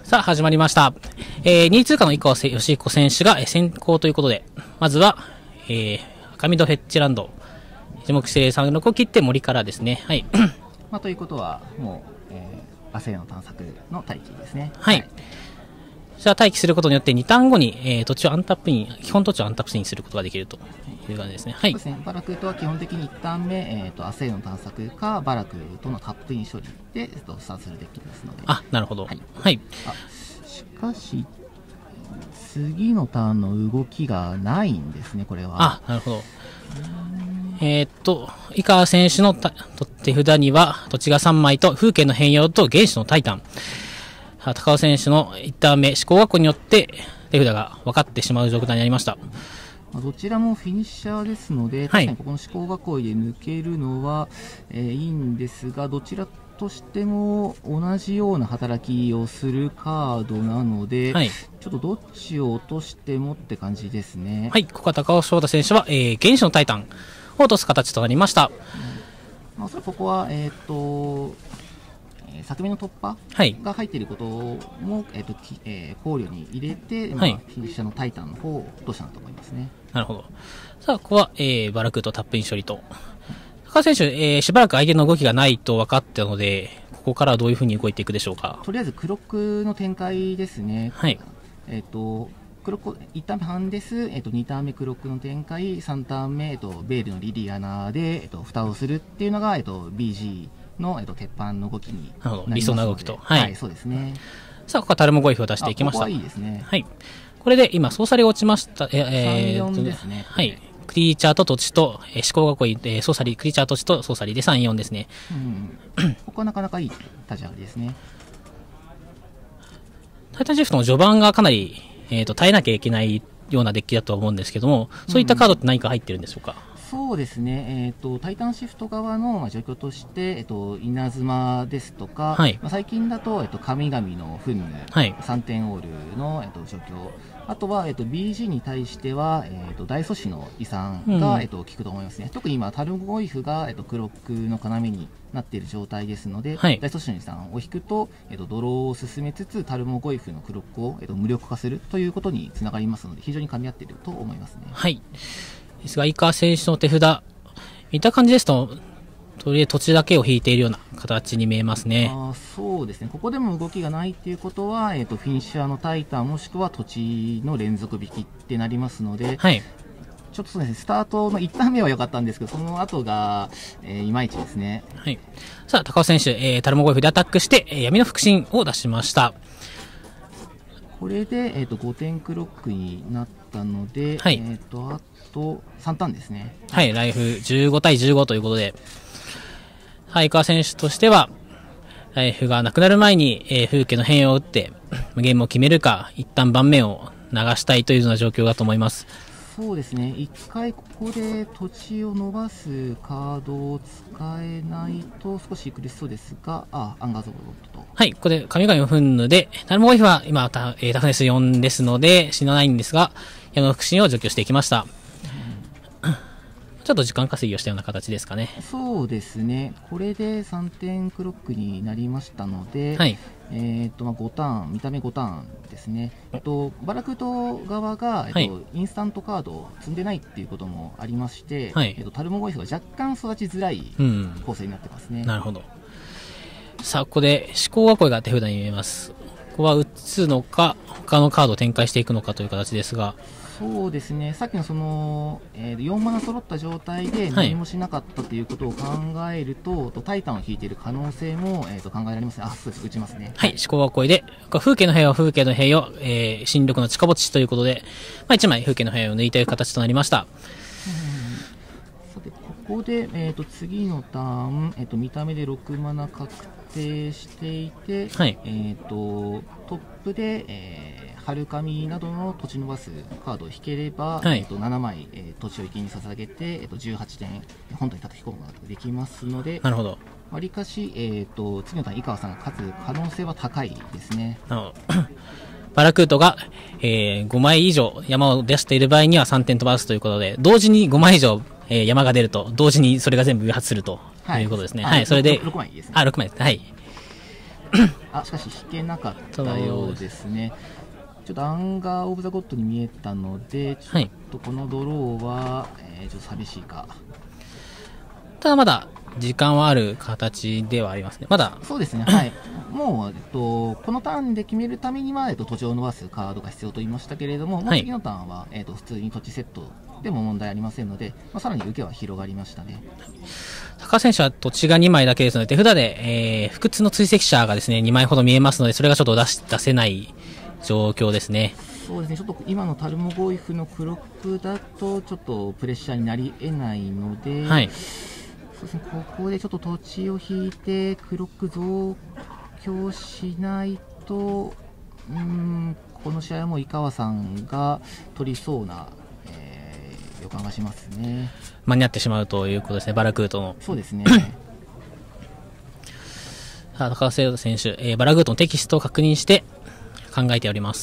さあ、始まりました。2位通過の井川義彦選手が先行ということで、まずは、赤緑フェッチランド、一目指令3、6を切って森からですね。はい。 ということは、もう、アセの探索の待機ですね。 はい。じゃあ、待機することによって、2ターン後に、土地をアンタップイン、基本土地をアンタップインすることができるという感じですね。はい。 そうですね。バラクとは基本的に1ターン目、アセの探索か、バラクとのタップイン処理で、スタートするデッキですので。 あ、なるほど。はい。 しかし、次のターンの動きがないんですね、これは。 あ、なるほど。井川選手の手札には土地が3枚と風景の変容と原始のタイタン。高尾選手の1ターン目、思考学校によって手札が分かってしまう状態になりました。 どちらもフィニッシャーですので、確かにここの思考囲いで抜けるのは、いいんですが、どちらとしても同じような働きをするカードなので、はい、ちょっとどっちを落としてもって感じですね。 はい、ここは高尾翔太選手は、原始のタイタンを落とす形となりました。 おそらくここは、作品の突破が入っていることも、考慮に入れて、フィニッシャーのタイタンの方を落としたと思いますね。 なるほど。さあ、ここは、バラクーとタップイン処理と。高橋選手、しばらく相手の動きがないと分かったので、ここからはどういうふうに動いていくでしょうか。 とりあえず、クロックの展開ですね。 はい。 クロック、1ターン目ハンデス、2ターン目クロックの展開、3ターン目、ベールのリリアナで、蓋をするっていうのが、BG の、鉄板の動きになりますので。 理想な動きと。 はい、そうですね。 さあ、ここはタルモゴイフを出していきました。 ここはいいですね。 はい。これで今、ソーサリが落ちました。 3、4ですね。 はい。クリーチャーと土地と、思考囲い、ソーサリ、クリーチャー土地とソーサリで3、4ですね。 ここはなかなかいい立ち上がりですね。 タイタンシフトの序盤がかなり、耐えなきゃいけないようなデッキだと思うんですけども、そういったカードって何か入ってるんでしょうか。 そうですね、タイタンシフト側の状況として、稲妻ですとか、はい、最近だと、神々の噴霧、はい、3点オールの、状況、あとは、BG に対しては、大祖師の遺産が、効くと思いますね。特に今、タルゴイフが、クロックの要になっている状態ですので、はい、大祖師の遺産を引くと、ドローを進めつつ、タルモゴイフのクロックを、無力化するということにつながりますので、非常に噛み合っていると思いますね。 はい。ですが、井川選手の手札、見た感じですと、とりあえず土地だけを引いているような形に見えますね。 そうですね。ここでも動きがないっていうことは、フィニッシャーのタイタンもしくは土地の連続引きってなりますので、はい、ちょっとそうですね、スタートの1ターン目は良かったんですけど、その後が、いまいちですね。 はい。さあ、高尾選手、タルモゴイフでアタックして、闇の腹心を出しました。 これで、5点クロックになったので、はい、あと3ターンですね。 はい、ライフ15対15ということで、はい、井川選手としては、ライフがなくなる前に、風景の変容を打って、ゲームを決めるか、一旦盤面を流したいというような状況だと思います。 そうですね、一回ここで土地を伸ばすカードを使えないと少し苦しそうですが、アンガーゾーロットと。はい、 ここで神々の噴霧で、タルモゴイフは今、タフネス4ですので死なないんですが、闇の腹心を除去していきました。ちょっと時間稼ぎをしたような形ですかね。 そうですね。これで3点クロックになりましたので、はい、5ターン、見た目5ターンですね。バラクート側が、はい、インスタントカードを積んでないっていうこともありまして、はい、タルモゴイフが若干育ちづらい構成になってますね。 なるほど。さあ、ここで思考囲いが手札に見えます。ここは打つのか、他のカードを展開していくのかという形ですが、 そうですね、さっきのその、4マナ揃った状態で何もしなかったということを考えると、タイタンを引いている可能性も、考えられますね。そうです、打ちますね。 はい、思考囲いで、風景の部屋は風景の部屋を、新緑の近ぼちということで、1枚風景の部屋を抜いている形となりました。 さて、ここで、次のターン、見た目で6マナ確定していて、はい、トップで、春神などの土地伸ばすカードを引ければ、はい、7枚、土地を池に捧げて、18点本当に叩き込むことができますので、 なるほど。 わりかし、次のターン井川さんが勝つ可能性は高いですね。 バラクートが、5枚以上山を出している場合には3点飛ばすということで、同時に5枚以上、山が出ると同時にそれが全部誘発するということですね。はい、それで 6枚ですね。 6枚ですね。はい。 しかし引けなかったようですね。ちょっとアンガー・オブ・ザ・ゴッドに見えたので、ちょっとこのドローは、ちょっと寂しいか。 ただまだ時間はある形ではありますね。まだ。 そうですね。はい。もう、このターンで決めるためには、土地を伸ばすカードが必要と言いましたけれども、もう次のターンは、普通に土地セットでも問題ありませんので、さらに受けは広がりましたね。 高橋選手は土地が2枚だけですので、手札で、不屈の追跡者がですね、2枚ほど見えますので、それがちょっと出せない状況ですね。 そうですね。ちょっと今のタルモゴイフのクロックだと、ちょっとプレッシャーになり得ないので、 はい。 そうですね、ここでちょっと土地を引いてクロック増強しないと、この試合はもう井川さんが取りそうな、予感がしますね。 間に合ってしまうということですね、バラクートの。 そうですね。 さあ、高橋聖斗選手、バラクートのテキストを確認して考えております。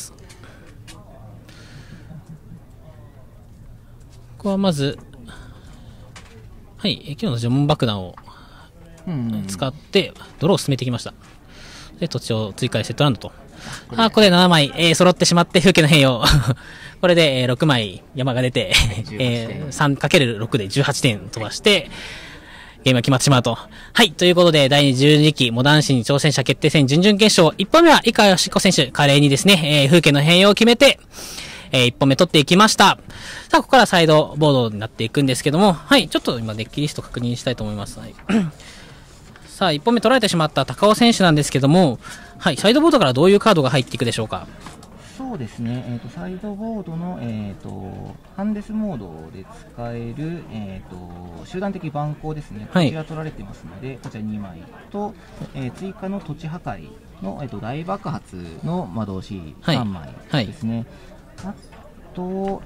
ここはまず、はい、今日の呪文爆弾を使ってドローを進めてきました。で、土地を追加でセットランドと。ここで7枚、揃ってしまって風景の変容。これで、6枚山が出て、3×6 で18点飛ばして、ゲームが決まってしまうと。はい、ということで、第12期モダンシン挑戦者決定戦準々決勝、1本目は井川義彦選手、華麗にですね、風景の変容を決めて、1本目取っていきました。さあ、ここからサイドボードになっていくんですけども、はい、ちょっと今デッキリスト確認したいと思います。はい、さあ、1本目取られてしまった高尾選手なんですけども、はい、サイドボードからどういうカードが入っていくでしょうか。 そうですね、サイドボードの、ハンデスモードで使える、集団的蛮行ですね、こちら取られてますので、こちら2枚と、追加の土地破壊の、大爆発の魔導士3枚ですね。あと、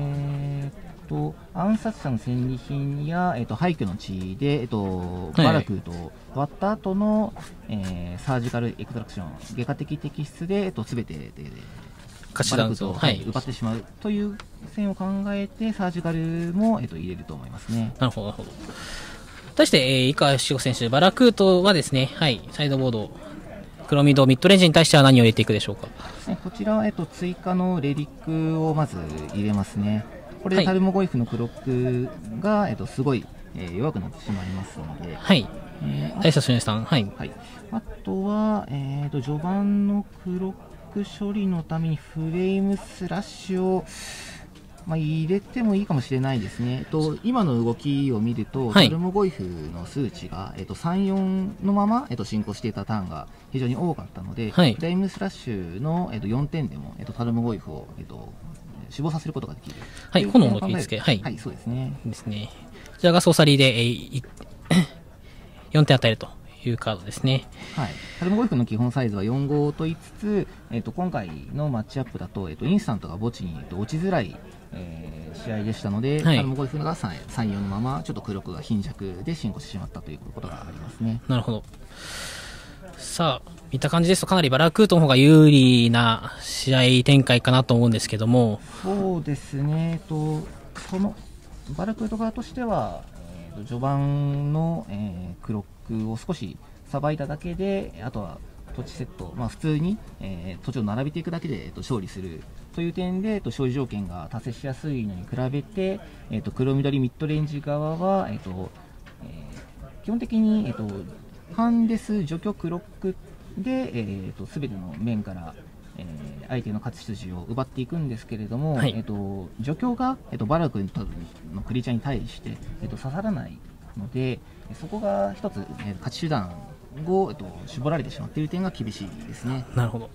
暗殺者の戦利品や、廃墟の地で、バラクーと割った後の、サージカルエクストラクション、外科的摘出で、すべてで、バラクーと、奪ってしまうという線を考えて、サージカルも、入れると思いますね。 なるほど、なるほど。対して、井川義彦選手、バラクートはですね、はい、サイドボード、黒ミド、ミッドレンジに対しては何を入れていくでしょうか。 こちらは、追加のレリックをまず入れますね。これでタルモゴイフのクロックが、すごい、弱くなってしまいますので。 はい。大佐俊さん。はい。 はい。あとは、序盤のクロック処理のためにフレームスラッシュを、入れてもいいかもしれないですね。今の動きを見ると、タルモゴイフの数値が、3、4のまま、進行していたターンが非常に多かったので、フレームスラッシュの、4点でも、タルモゴイフを、死亡させることができる。 はい、炎の切り付け。はい。 はい、そうですね。 ですね。こちらがソーサリーで、4点与えるというカードですね。 はい。タルモゴイフの基本サイズは4号と言いつつ、今回のマッチアップだと、インスタントが墓地に落ちづらい、試合でしたので、タルモゴイフが3、4のまま、ちょっとクロックが貧弱で進行してしまったということがありますね。 なるほど。さあ、見た感じですとかなりバラクートの方が有利な試合展開かなと思うんですけども。 そうですね。そのバラクート側としては、序盤の、クロックを少しさばいただけで、あとは土地セット、普通に、土地を並べていくだけで、勝利するという点で、勝利条件が達成しやすいのに比べて、黒緑ミッドレンジ側は、基本的に、ハンデス除去クロックで、全ての面から、相手の勝ち筋を奪っていくんですけれども、除去が、バラクのクリーチャーに対して、刺さらないので、そこが一つ、勝ち手段を、絞られてしまっている点が厳しいですね。 なるほど。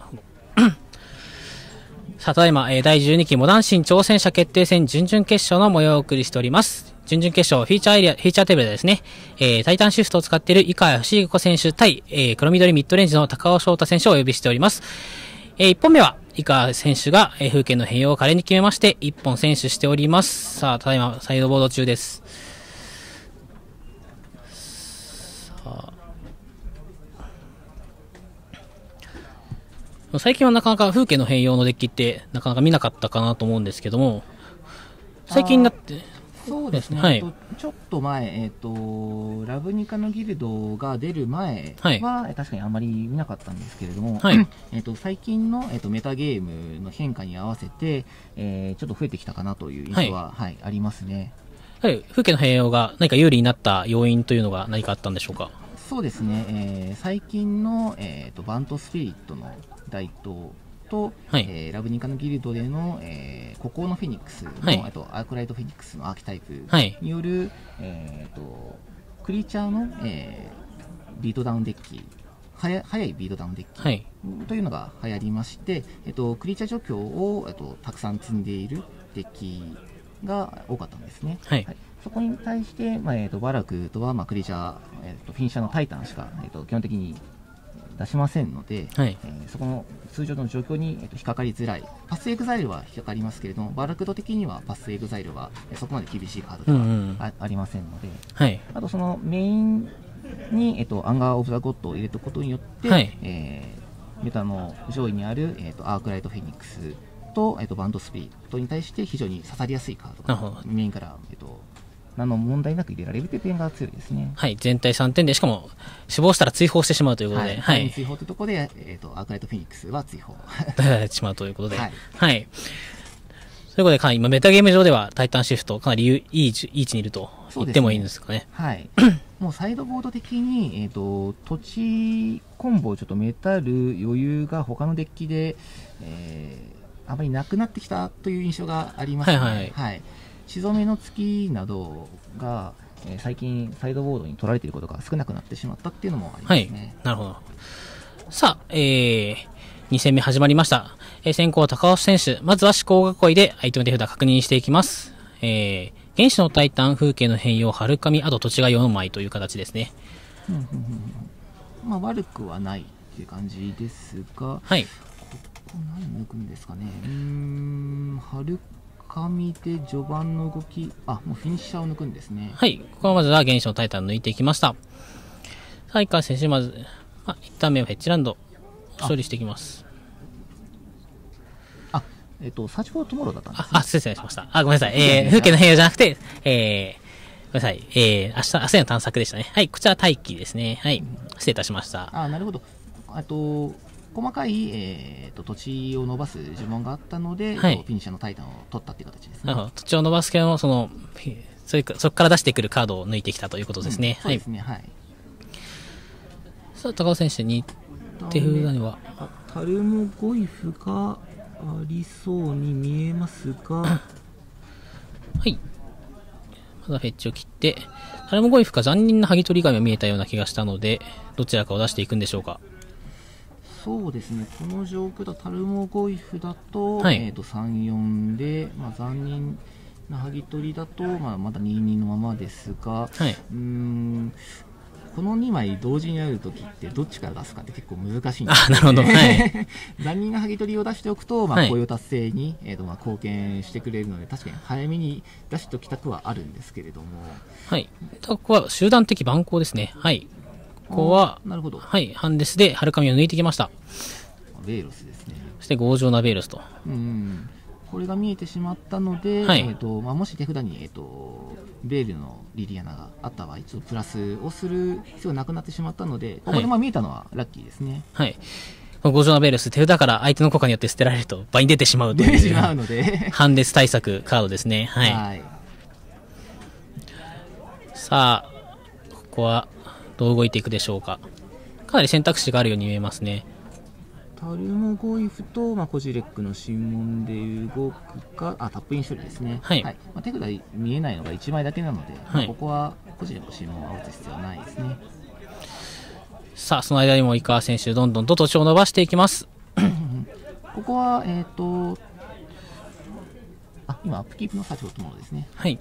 さあ、ただいま、第12期モダンシン挑戦者決定戦準々決勝の模様をお送りしております。準々決勝フィーチャーテーブルでですね、タイタンシフトを使っている井川義彦選手対、黒緑ミッドレンジの高尾翔太選手をお呼びしております。1本目は井川選手が、風景の変容を華麗に決めまして、1本選手しております。さあ、ただいまサイドボード中です。さあ、最近はなかなか風景の変容のデッキってなかなか見なかったかなと思うんですけども、最近になってそうですね、 はい、 ちょっと前、ラブニカのギルドが出る前は、確かにあまり見なかったんですけれども、はい、最近の、メタゲームの変化に合わせて、ちょっと増えてきたかなという印象は、はい、ありますね。 はい、風景の変容が何か有利になった要因というのが何かあったんでしょうか。 そうですね、最近の、バントスピリットの台頭と、はい、ラブニカのギルドでの、孤高のフェニックスの、はい、あとアークライトフェニックスのアーキタイプによる、はい、クリーチャーの、ビートダウンデッキ、速いビートダウンデッキ、はい、というのが流行りまして、クリーチャー除去を、たくさん積んでいるデッキが多かったんですね。はいはい、そこに対して、バラクとは、クリーチャー、フィニッシャーのタイタンしか、基本的に出しませんので、はい、そこの通常の状況に、引っかかりづらい。パスエグザイルは引っかかりますけれども、バラクド的にはパスエグザイルはそこまで厳しいカードではありませんので、はい、あとそのメインに、アンガー・オブ・ザ・ゴッドを入れたことによって、はい、メタの上位にある、アークライト・フェニックスと、バンド・スピリットに対して非常に刺さりやすいカードがメインから、何の問題なく入れられるという点が強いですね。 はい、全体3点で、しかも死亡したら追放してしまうということで、 はい、追放というところで、アークライトフェニックスは追放してしまうということで、はい、はい、ということで、今メタゲーム上ではタイタンシフトかなりいい位置にいると言ってもいいんですかね。 はい。もうサイドボード的に、土地コンボをちょっとメタる余裕が他のデッキで、あまりなくなってきたという印象がありますね。はい、はい、はい。血染めの月などが、最近サイドボードに取られていることが少なくなってしまったっていうのもありますね。 はい、なるほど。さあ、2戦目始まりました。先行高橋選手、まずは思考囲いで相手の手札確認していきます。原始のタイタン、風景の変容、春神、あと土地が4枚という形ですね。 悪くはないっていう感じですが、はい。ここ何抜くんですかね。春神で序盤の動き、もうフィニッシャーを抜くんですね。 はい。ここはまずは原始のタイタン抜いていきました。さあ、一回選手、まず、一旦目をヘッジランド、処理していきます。 サーチフォートモローだったんですね。 失礼しました。ごめんなさい。風景の変容じゃなくて、ごめんなさい。明日への探索でしたね。はい。こちら待機ですね。はい。失礼いたしました。 なるほど。細かい、土地を伸ばす呪文があったので、はい、フィニッシャーのタイタンを取ったっていう形ですね。 なるほど。土地を伸ばすけど、そこから出してくるカードを抜いてきたということですね。 そうですね。はい。 さあ、高尾選手に手札には。 タルモゴイフがありそうに見えますが、 はい。まだフェッチを切って、タルモゴイフか残忍な剥ぎ取り紙が見えたような気がしたので、どちらかを出していくんでしょうか。 そうですね、この状況だとタルモゴイフだと、はい、3、4で、残忍な剥ぎ取りだと、まだ2、2のままですが、はい、この2枚同時にやるときってどっちから出すかって結構難しいんですよね。なるほど。はい。 残忍な剥ぎ取りを出しておくと、雇用達成に、貢献してくれるので、確かに早めに出しておきたくはあるんですけれども。 はい。ここは集団的蛮行ですね。はい。ここは、 なるほど。 はい。ハンデスで春神を抜いてきました。 ベーロスですね。 そして強情なベーロスと。 これが見えてしまったので、はい、もし手札に、ベールのリリアナがあった場合、ちょっとプラスをする必要がなくなってしまったので、ここで見えたのはラッキーですね。 はい。強情なベールス、手札から相手の効果によって捨てられると倍に出てしまうという。 出てしまうので。 ハンデス対策カードですね。はい。はい、さあ、ここはどう動いていくでしょうか。かなり選択肢があるように見えますね。 タルモゴイフと、コジレックの神門で動くか、タップイン処理ですね。はい。はい、手札見えないのが1枚だけなので、はい、ここはコジレックの神門は打つ必要はないですね。 さあ、その間にも井川選手、どんどんと土地を伸ばしていきます。 ここは、今、アップキープのサーチフォートモードですね。 はい。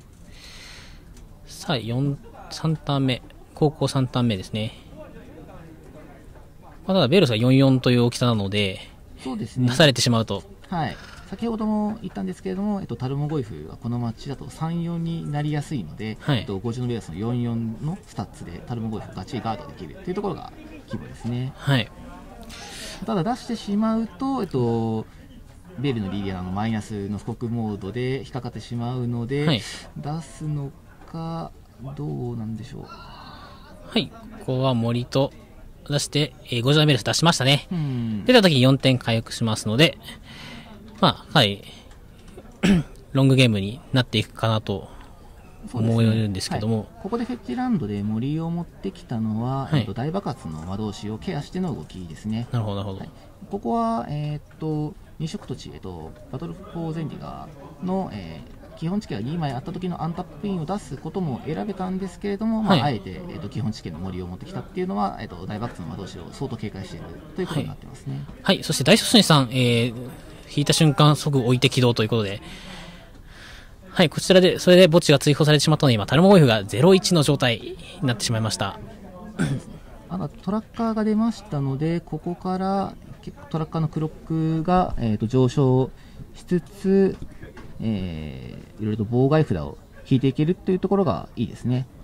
さあ、3ターン目、高校3ターン目ですね。ただベールスが44という大きさなので、 そうですね、 出されてしまうと。 はい。先ほども言ったんですけれども、タルモゴイフはこのマッチだと3、4になりやすいので、はい、50のベースの44のスタッツでタルモゴイフをガチガードできるというところが規模ですね。 はい。 ただ出してしまうと、 ベールのリリアのマイナスの布告モードで引っかかってしまうので、はい、出すのかどうなんでしょう。 はい、ここは森と出して、ゴージャーベルス出しましたね。出た時に4点回復しますので、まあ、はい、ロングゲームになっていくかなと思うんですけども、はい、 ここでフェッチランドで森を持ってきたのは、はい、大爆発の魔導士をケアしての動きですね。 なるほど、なるほど。 はい、ここは、入植土地、バトルフォーゼンリガーの、基本地形が2枚あった時のアンタップインを出すことも選べたんですけれども、まあ、あえて、基本地形の森を持ってきたっていうのは、大爆発の魔導士を相当警戒しているということになってますね。 はい、はい、そして大初心さん、引いた瞬間即置いて起動ということで、はい、こちらで、それで墓地が追放されてしまったので、今、タルモゴイフが 0-1 の状態になってしまいました。 トラッカーが出ましたので、ここからトラッカーのクロックが、上昇しつつ、いろいろと妨害札を引いていけるというところがいいですね。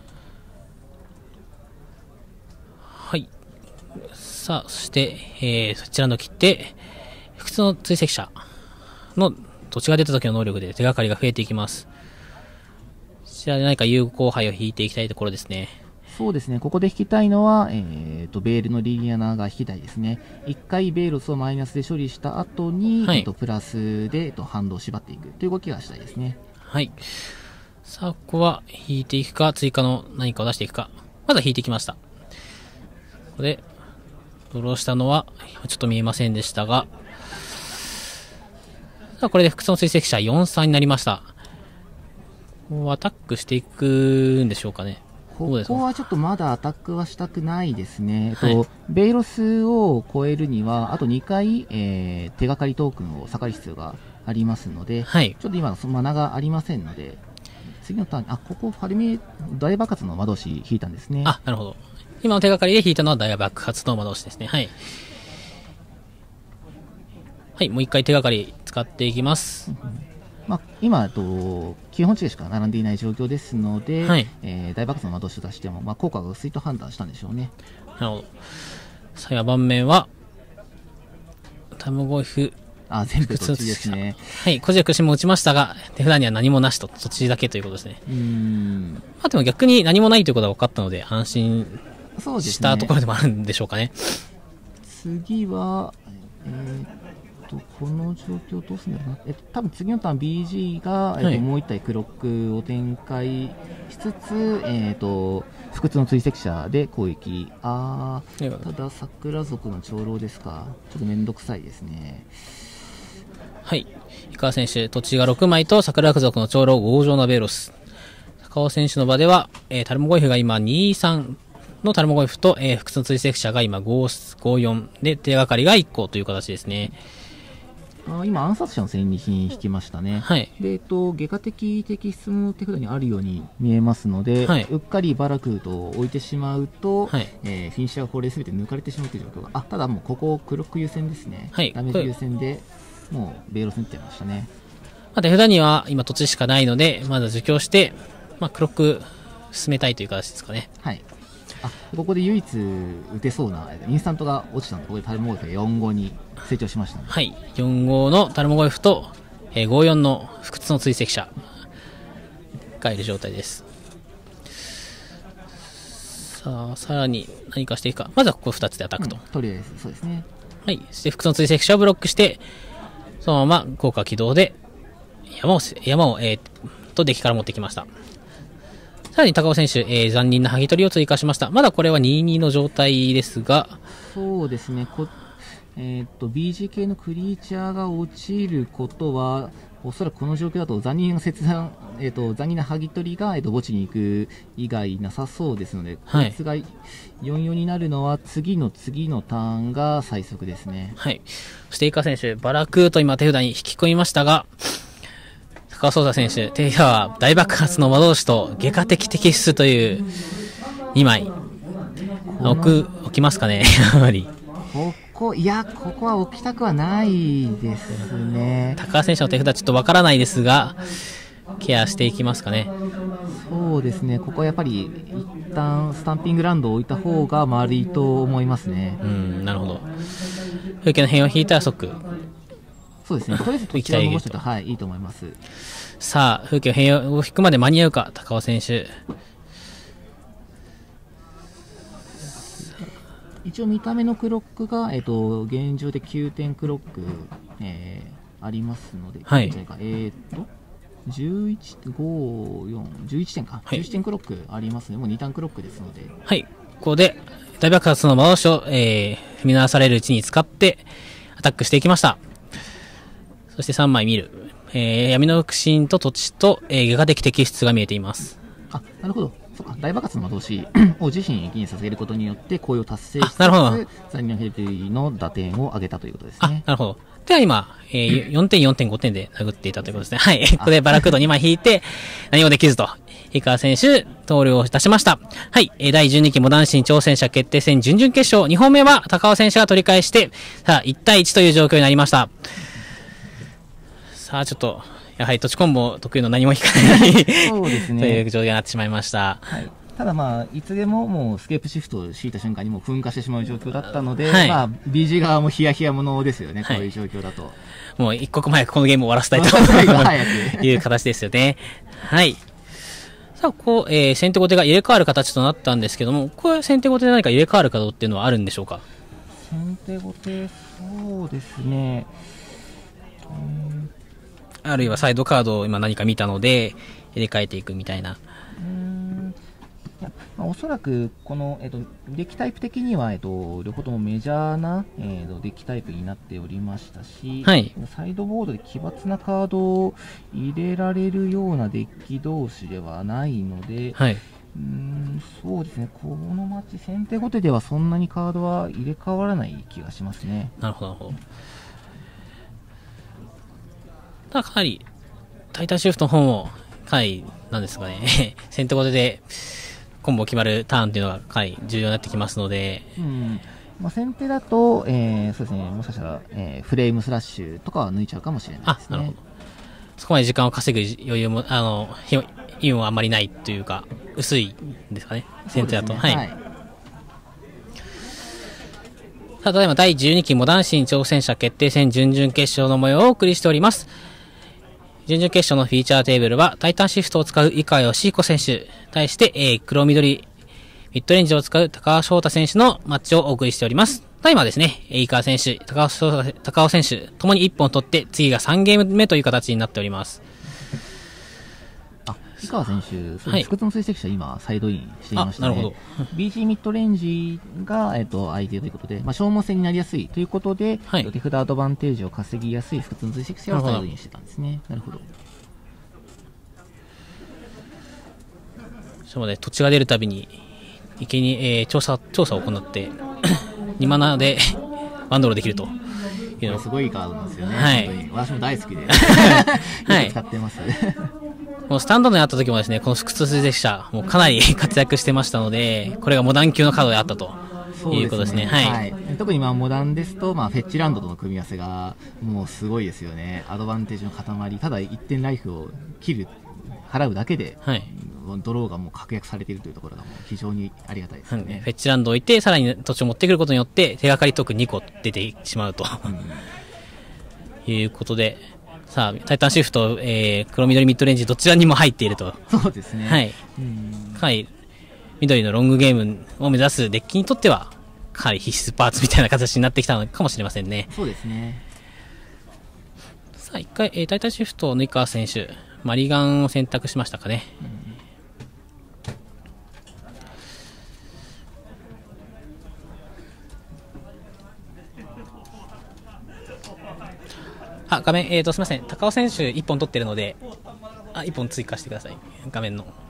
はい。さあ、そして、そちらの切って、複数の追跡者の土地が出た時の能力で手がかりが増えていきます。こちらで何か有効牌を引いていきたいところですね。 そうですね、ここで引きたいのは、ベールのリリアナが引きたいですね。1回ベーロスをマイナスで処理した後に、はい、プラスで、ハンドを縛っていくという動きがしたいですね。 はい。さあ、ここは引いていくか、追加の何かを出していくか。まずは引いてきました。ここで、ドローしたのは、ちょっと見えませんでしたが、さあ、これで複数の追跡者4-3になりました。アタックしていくんでしょうかね。 ここはちょっとまだアタックはしたくないですね。はい、ベイロスを超えるには、あと2回、手がかりトークンを下がる必要がありますので、はい、ちょっと今のマナがありませんので、次のターン、ここ、大爆発の魔導士引いたんですね。 なるほど。今の手がかりで引いたのは大爆発の魔導士ですね。はい。はい、もう1回手がかり使っていきます。 今、基本地形しか並んでいない状況ですので、はい、大爆発の魔導士を出しても、効果が薄いと判断したんでしょうね。 なるほど。さあ、盤面は、タムゴイフ。 全部土地ですね。 はい、こじらくしも打ちましたが、手札には何もなしと土地だけということですね。でも逆に何もないということが分かったので、安心したところでもあるんでしょうかね。 次は、この状況どうするんだろうな。多分次のターン BG が、もう1体クロックを展開しつつ、不屈の追跡者で攻撃。ただ桜族の長老ですか。ちょっとめんどくさいですね。 はい。井川選手、土地が6枚と桜族の長老強情なベロス。高尾選手の場では、タルモゴイフが今2-3のタルモゴイフと、不屈の追跡者が今5-4で手がかりが1個という形ですね。 今、暗殺者の戦利品引きましたね。はい。で、外科的摘出も手札にあるように見えますので、はい、うっかりバラクートを置いてしまうと、はい、フィニッシャーがこれ全て抜かれてしまうという状況が。ただもうここ、クロック優先ですね。はい。ダメージ優先で、もう、ベイロスに打っちゃいましたね。 手札には今土地しかないので、まだ除去して、クロック進めたいという形ですかね。 はい。ここで唯一打てそうなインスタントが落ちたので、ここでタルモゴイフが4-5に成長しましたね。 はい。4-5のタルモゴイフと、5-4の不屈の追跡者がいる状態です。さあ、さらに何かしていくか。まずはここ2つでアタックと。 とりあえず、そうですね。 はい。そして不屈の追跡者をブロックして、そのまま効果起動で、山を、デッキから持ってきました。さらに高尾選手、残忍な剥ぎ取りを追加しました。まだこれは 2-2 の状態ですが。 そうですね。BG 系のクリーチャーが落ちることは、おそらくこの状況だと残忍な切断、残忍な剥ぎ取りが、墓地に行く以外なさそうですので、こいつが4-4になるのは次のターンが最速ですね。はい。 そして井川選手、バラクーと今手札に引き込みましたが、高尾壮太選手、手札は大爆発の魔導士と外科的摘出という2枚。置きますかね、やはり。 ここは置きたくはないですね。 高橋選手の手札ちょっとわからないですが、ケアしていきますかね。 そうですね、ここはやっぱり一旦スタンピングランドを置いた方が丸いと思いますね。 なるほど。風景の辺を引いたら即そうですね。とりあえずこちらを伸ばしておくと、はい、いいと思います。 さあ、風景を変容を引くまで間に合うか、高尾選手。 一応見た目のクロックが、現状で9点クロック、ありますので、 はい。 11.54、11点か。はい、11点クロックありますね。もう2ターンクロックですので。 はい。ここで、大爆発の回しを、踏み鳴らされるうちに使って、アタックしていきました。そして3枚見る。闇の腹心と土地と、外科的摘出が見えています。 あ、なるほど。そうか。大爆発の魔導士を自身に起因させることによって、こういう達成しつつ、 なるほど。 残留ヘビの打点を上げたということですね。 あ、なるほど。では今、4点、4.5 点で殴っていたということですね。はい。ここでバラクード2枚引いて、何もできずと。井川選手、投了を出しました。はい。第12期モダンシン挑戦者決定戦準々決勝、2本目は高尾選手が取り返して、さあ、1対1という状況になりました。さあ、ちょっと、やはり土地コンボ得意の何も引かないそうですね。という状況になってしまいました。 はい。ただまあ、いつでももうスケープシフトを敷いた瞬間にもう噴火してしまう状況だったので、はい、まあ、BG 側もヒヤヒヤものですよね、こういう状況だと。 もう一刻も早くこのゲームを終わらせたいという形ですよね。はい。さあ、こう、先手後手が入れ替わる形となったんですけども、これ先手後手で何か入れ替わるかどうっていうのはあるんでしょうか？ 先手後手、そうですね。 あるいはサイドカードを今何か見たので、入れ替えていくみたいな。 いやまあ、おそらくこの、デッキタイプ的には、両方ともメジャーな、デッキタイプになっておりましたし、 はい、 サイドボードで奇抜なカードを入れられるようなデッキ同士ではないので、 はい、 そうですね、このマッチ、先手後手ではそんなにカードは入れ替わらない気がしますね。 なるほど、なるほど。ただかなり、タイタンシフトの方も、かなり、なんですかね、先手後手で、コンボ決まるターンっていうのがかなり重要になってきますので、 まあ、先手だと、そうですね、もしかしたら、フレームスラッシュとかは抜いちゃうかもしれないですね。 なるほど。そこまで時間を稼ぐ余裕も、意味もあんまりないというか、薄いんですかね、先手だと。ね、はい。ただいま第12期モダンシン挑戦者決定戦準々決勝の模様をお送りしております。準々決勝のフィーチャーテーブルは、タイタンシフトを使う井川義彦選手、対して、黒緑、ミッドレンジを使う高尾翔太選手のマッチをお送りしております。ただいまですね、井川選手、高尾選手、ともに1本取って、次が3ゲーム目という形になっております。 井川選手、不屈の追跡者、今、サイドインしていましたね。 なるほど。 BG ミッドレンジが、相手ということで、まあ、消耗戦になりやすいということで、はい、手札アドバンテージを稼ぎやすい不屈の追跡者をサイドインしてたんですね。なるほど。 しかもね、土地が出るたびに、池に、調査を行って、2マナでワンドローできると。 すごいカードなんですよね。 はい。 私も大好きで。はい。使ってます。 このスタンドにあった時もですね、この不屈追跡者、もうかなり活躍してましたので、これがモダン級のカードであったということですね。はい。 特にまあモダンですと、まあフェッチランドとの組み合わせが、もうすごいですよね。アドバンテージの塊、ただ1点ライフを払うだけで、はい。ドローがもう確約されているというところがもう非常にありがたいですね。 フェッチランドを置いて、さらに土地を持ってくることによって、手がかりトークン2個出てしまうと、いうことで、さあ、タイタンシフト、黒緑ミッドレンジどちらにも入っていると。 そうですね。 はい。かなり、緑のロングゲームを目指すデッキにとっては、かなり必須パーツみたいな形になってきたのかもしれませんね。 そうですね。 さあ、一回、タイタンシフトの井川選手、マリガンを選択しましたかね。画面、すみません。高尾選手1本取ってるので、1本追加してください。画面の。はい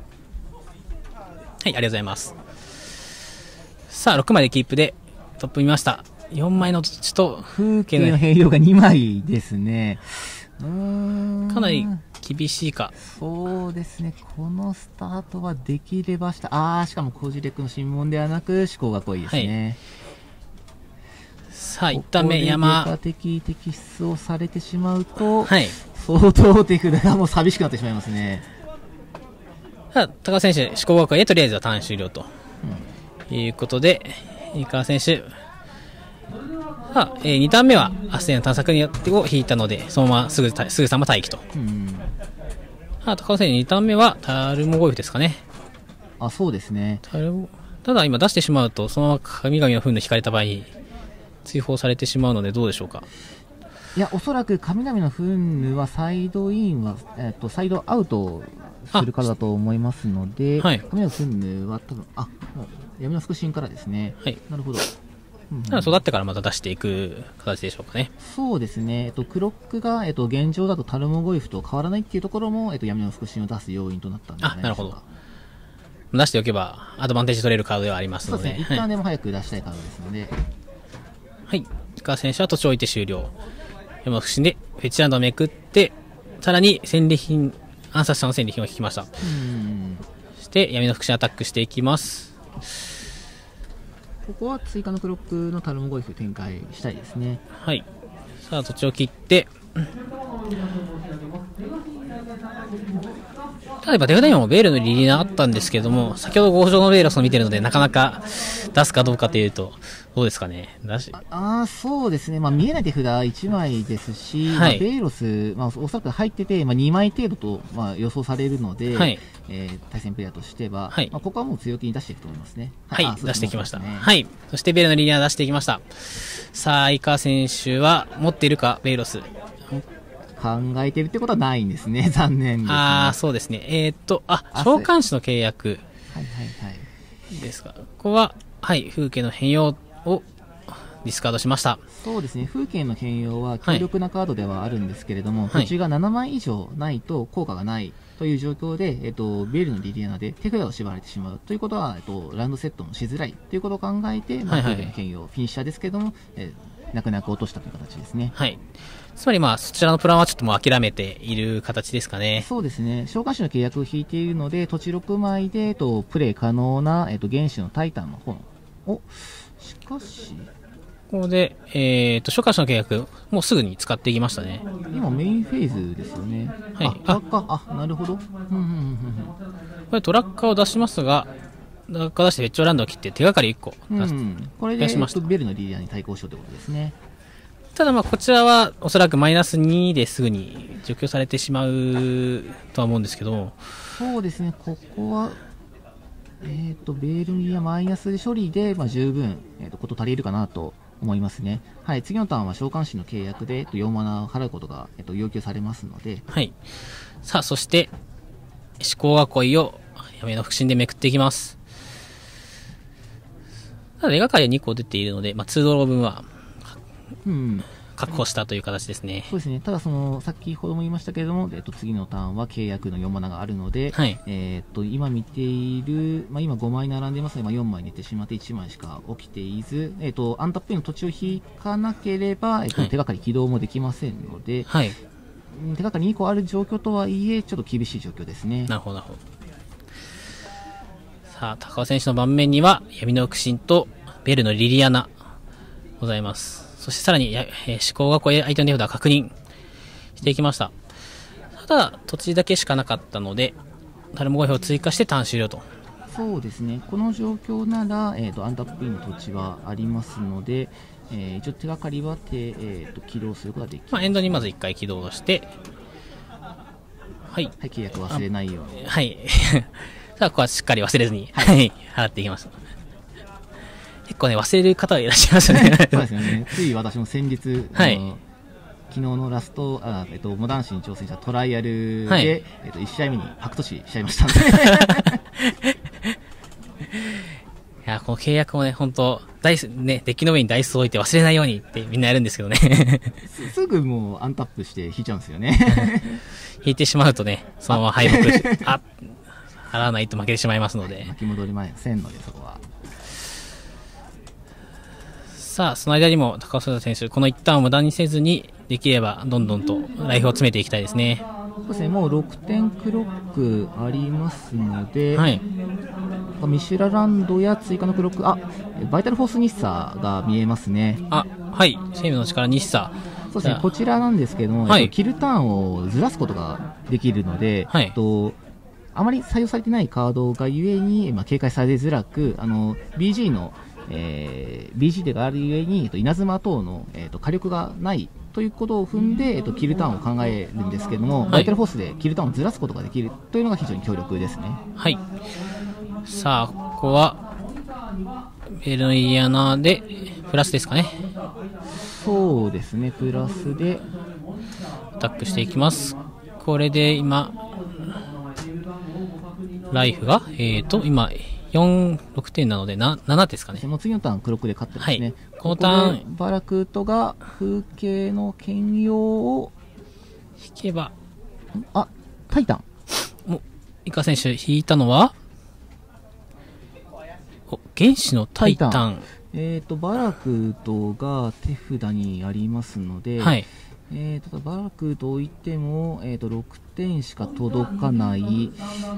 、ありがとうございます。さあ、6枚でキープでトップ見ました。4枚の土地と風景の併用が2枚ですね。 かなり厳しいか。 そうですね。このスタートはできればした。しかもコジレックの審問ではなく、思考が濃いですね。はい、 さあ、一旦目、山。 ここで摘出をされてしまうと、 はい。 相当手札がもう寂しくなってしまいますね。 さあ、高尾選手、思考学会でとりあえずはターン終了と。いうことで、井川選手、 さあ、2ターン目はアステナ探索によってを引いたので、そのまますぐさま待機と。高尾選手2ターン目はタルモゴイフですかね。 あ、そうですね。 ただ今出してしまうと、そのまま神々の糞の引かれた場合、追放されてしまうのでどうでしょうか。 いや、おそらく神々の糞はサイドインは、サイドアウトするからだと思いますので、神々の糞は多分、闇の腹心からですね。 はい。 なるほど。 育ってからまた出していく形でしょうかね。 そうですね。クロックが、現状だとタルモゴイフと変わらないっていうところも、闇の腹心を出す要因となったんじゃないでしょうか。 なるほど。出しておけば、アドバンテージ取れるカードではありますので。 そうですね。一旦でも早く出したいカードですので。 はい。石川選手は土地を置いて終了。闇の腹心で、フェチランドをめくって、さらに戦利品、暗殺者の戦利品を引きました。そして、闇の腹心アタックしていきます。 ここは追加のクロックのタルモゴイフ展開したいですね。 はい。さあ、土地を切って、例えばデフダイヤもベールのリリーナあったんですけども、先ほど5条のベーロスを見てるので、なかなか出すかどうかというと、どうですかね。 そうですね。見えない手札1枚ですし、ベーロス、おそらく入ってて、2枚程度と、予想されるので、対戦プレイヤーとしては、ここはもう強気に出していくと思いますね。 はい、出してきました。はい。そしてベールのリリーナ出していきました。さあ、井川選手は持っているか、ベーロス。 考えてるってことはないんですね。残念ですね。 そうですね。召喚師の契約。ですか。ここは、風景の変容をディスカードしました。 そうですね。風景の変容は強力なカードではあるんですけれども、土地が7枚以上ないと効果がないという状況で、ベールのリリアナで手札を縛られてしまうということは、ラウンドセットもしづらいということを考えて、風景の変容、フィニッシャーですけれども、泣く泣く落としたという形ですね。 はい。つまりそちらのプランはちょっともう諦めている形ですかね。 そうですね。召喚師の契約を引いているので、土地6枚で、プレイ可能な、原始のタイタンの方しかし、 ここで、召喚師の契約、もうすぐに使っていきましたね。 今メインフェーズですよね。トラッカー、なるほど。これトラッカーを出しますが、トラッカー出してフェッチョランドを切って手がかり1個これで、ベルのリーダーに対抗しようということですね。 ただこちらはおそらくマイナス2ですぐに除去されてしまうとは思うんですけど。 そうですね、ここは、ベールリアマイナス処理で、十分、こと足りるかなと思いますね。はい、次のターンは召喚師の契約で、4マナを払うことが、要求されますので。 はい。さあ、そして、思考囲いを闇の腹心でめくっていきます。ただ、手がかりは2個出ているので、2ドロー分は、確保したという形ですね。 そうですね。ただ先ほども言いましたけれども、次のターンは契約の4マナがあるので、今見ている、今5枚並んでますので、4枚寝てしまって1枚しか起きていず、アンタップの土地を引かなければ、手がかり起動もできませんので、手がかり2個ある状況とはいえ、ちょっと厳しい状況ですね。 なるほど。さあ、高尾選手の盤面には、闇の腹心とベルのリリアナ、ございます。そしてさらに、思考が相手の手札を確認していきました。ただ、土地だけしかなかったので、タルモゴイフを追加してターン終了と。 そうですね。この状況なら、アンタップインの土地はありますので、一応手がかりは起動することができます。 エンドにまず1回起動して、はい。 契約忘れないように。 はい。さあ、ここはしっかり忘れずに、払っていきます。結構ね、忘れる方がいらっしゃいますよね。 そうですよね。つい私も先日、昨日のラスト、モダンシに挑戦したトライアルで、1試合目に白都市しちゃいましたので。 いや、この契約もね、本当デッキの上にダイスを置いて忘れないようにってみんなやるんですけどね。 すぐもうアンタップして引いちゃうんですよね。 引いてしまうとね、そのまま敗北して、払わないと負けてしまいますので。 巻き戻りませんので、そこは。 さあ、その間にも高尾選手、この一旦を無駄にせずに、できればどんどんとライフを詰めていきたいですね。 そうですね、もう6点クロックありますので、ミシュラランドや追加のクロック、バイタルフォース日差が見えますね。 はい、生命の力日差。 そうですね、こちらなんですけども、キルターンをずらすことができるので、あまり採用されてないカードがゆえに、警戒されづらく、BG の、 BG があるゆえに、稲妻等の、火力がないということを踏んで、キルターンを考えるんですけども、バイタルフォースでキルターンをずらすことができるというのが非常に強力ですね。 はい。さあ、ここは、ベルノイアナで、プラスですかね。 そうですね、プラスで。 アタックしていきます。これで今、ライフが、今、4、6点なので、7ですかね。 もう次のターン、クロックで勝ってますね。はい、 このターン、 バラクートが風景の兼用を引けば、 タイタン。 イカ選手引いたのは、原始のタイタン。 バラクートが手札にありますので、 はい。 ただバラクート置いても、6点しか届かない。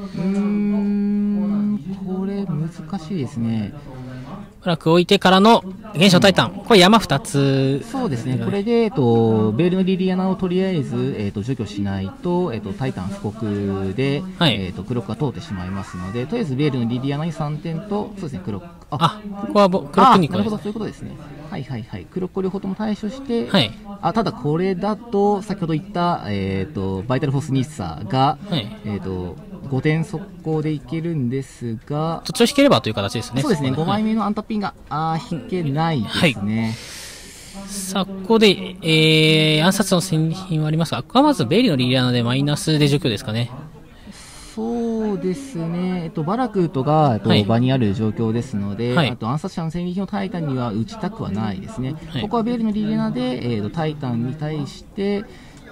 これ難しいですね。 バラク置いてからの原始のタイタン。これ山2つ。 そうですね。これで、ベールのリリアナをとりあえず、除去しないと、タイタン布告で、 はい、 クロックが通ってしまいますので、とりあえずベールのリリアナに3点と、そうですね、クロック。 ここはクロックになるほど、そういうことですね。はいはいはい。クロック両方とも対処して、 はい。 ただこれだと、先ほど言った、バイタルフォース日産が、 はい、 5点速攻でいけるんですが、 途中引ければという形ですね。 そうですね、5枚目のアンタッピンが、引けないですね。はい、 さあ、ここで、暗殺の戦利品はありますが、ここはまずベイリーのリリアナでマイナスで除去ですかね。 そうですね、バラクートが、場にある状況ですので、あと暗殺者の戦利品のタイタンには打ちたくはないですね。ここはベイリーのリリアナで、タイタンに対して、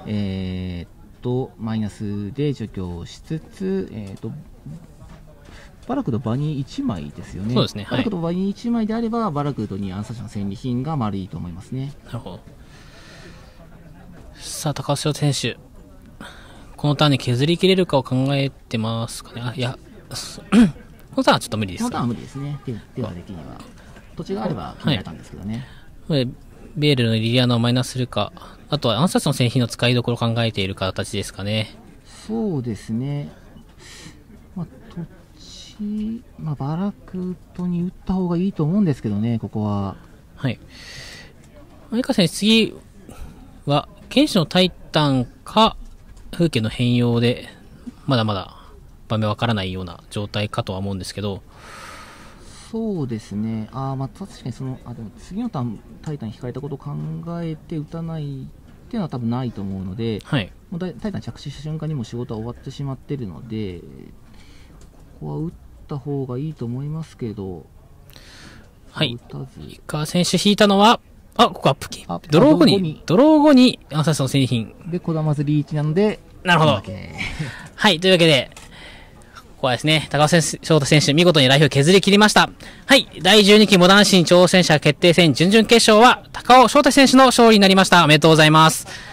マイナスで除去しつつ、バラクート場に1枚ですよね。 そうですね。 バラクート場に1枚であれば、バラクートに暗殺者の戦利品が丸いと思いますね。 なるほど。さあ、高橋選手。このターンに削り切れるかを考えてますかね。いや、このターンはちょっと無理です。 このターンは無理ですね。手は的には。土地があれば決められたんですけどね。 ベールのリリアナをマイナスするか、あとは暗殺の戦利品の使いどころを考えている形ですかね。 そうですね。バラクートに打った方がいいと思うんですけどね、ここは。 はい。相川選手、次は、剣士のタイタンか、風景の変容で、まだまだ場面わからないような状態かとは思うんですけど。 そうですね。確かにでも次のターン、タイタン引かれたことを考えて打たないっていうのは多分ないと思うので、 はい。 もうタイタン着地した瞬間にも仕事は終わってしまっているので、ここは打った方がいいと思いますけど、 はい。イカ選手引いたのは、ここアップキー。ドロー後に、暗殺の戦利品。 で、こだまずリーチなので、 なるほど。はい、というわけで、ここはですね、高尾翔太選手、見事にライフを削り切りました。はい、第12期モダンシーン挑戦者決定戦準々決勝は、高尾翔太選手の勝利になりました。おめでとうございます。